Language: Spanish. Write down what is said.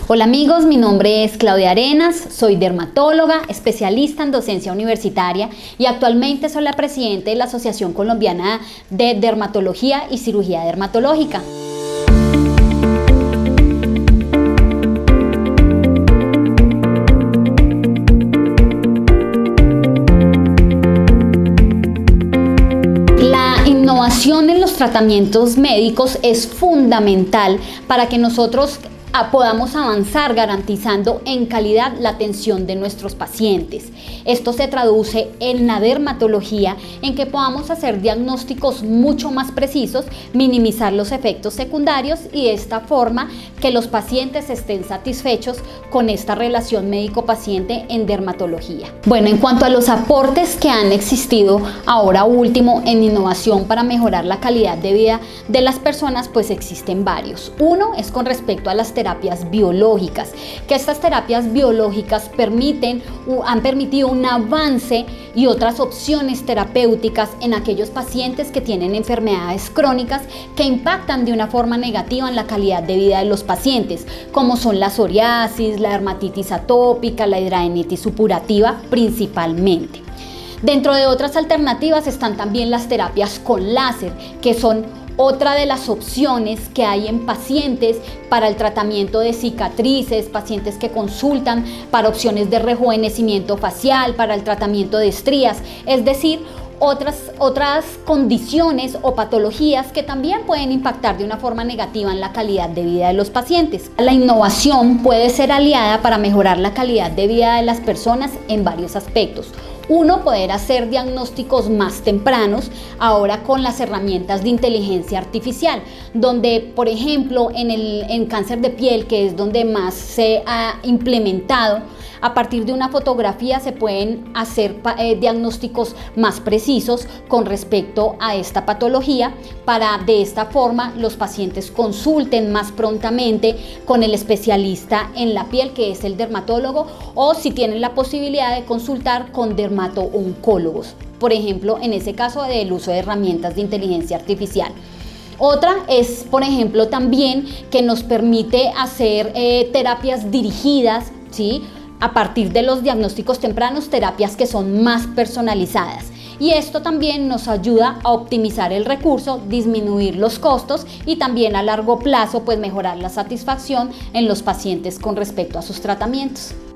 Hola amigos, mi nombre es Claudia Arenas, soy dermatóloga, especialista en docencia universitaria y actualmente soy la presidenta de la Asociación Colombiana de Dermatología y Cirugía Dermatológica. La innovación en los tratamientos médicos es fundamental para que nosotros podamos avanzar garantizando en calidad la atención de nuestros pacientes. Esto se traduce en la dermatología, en que podamos hacer diagnósticos mucho más precisos, minimizar los efectos secundarios y de esta forma que los pacientes estén satisfechos con esta relación médico-paciente en dermatología. Bueno, en cuanto a los aportes que han existido ahora último en innovación para mejorar la calidad de vida de las personas, pues existen varios. Uno es con respecto a las terapias biológicas, que estas terapias biológicas han permitido un avance y otras opciones terapéuticas en aquellos pacientes que tienen enfermedades crónicas que impactan de una forma negativa en la calidad de vida de los pacientes, como son la psoriasis, la dermatitis atópica, la hidradenitis supurativa principalmente. Dentro de otras alternativas están también las terapias con láser, que son otra de las opciones que hay en pacientes para el tratamiento de cicatrices, pacientes que consultan para opciones de rejuvenecimiento facial, para el tratamiento de estrías, es decir, otras condiciones o patologías que también pueden impactar de una forma negativa en la calidad de vida de los pacientes. La innovación puede ser aliada para mejorar la calidad de vida de las personas en varios aspectos. Uno, poder hacer diagnósticos más tempranos, ahora con las herramientas de inteligencia artificial, donde, por ejemplo, en cáncer de piel, que es donde más se ha implementado, a partir de una fotografía se pueden hacer diagnósticos más precisos con respecto a esta patología, para de esta forma los pacientes consulten más prontamente con el especialista en la piel, que es el dermatólogo, o si tienen la posibilidad de consultar con dermato-oncólogos, por ejemplo, en ese caso del uso de herramientas de inteligencia artificial. Otra es, por ejemplo, también que nos permite hacer terapias dirigidas, ¿sí?, a partir de los diagnósticos tempranos, terapias que son más personalizadas. Y esto también nos ayuda a optimizar el recurso, disminuir los costos y también a largo plazo pues mejorar la satisfacción en los pacientes con respecto a sus tratamientos.